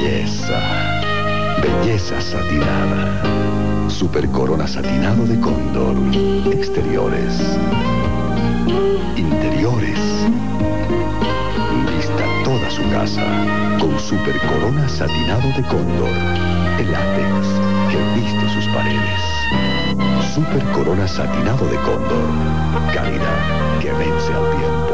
belleza. Belleza satinada. Super Corona satinado de Cóndor. Exteriores. Interiores. Vista toda su casa con Super Corona satinado de Cóndor. El látex que viste sus paredes. Super Corona satinado de Cóndor. Calidad que vence al tiempo.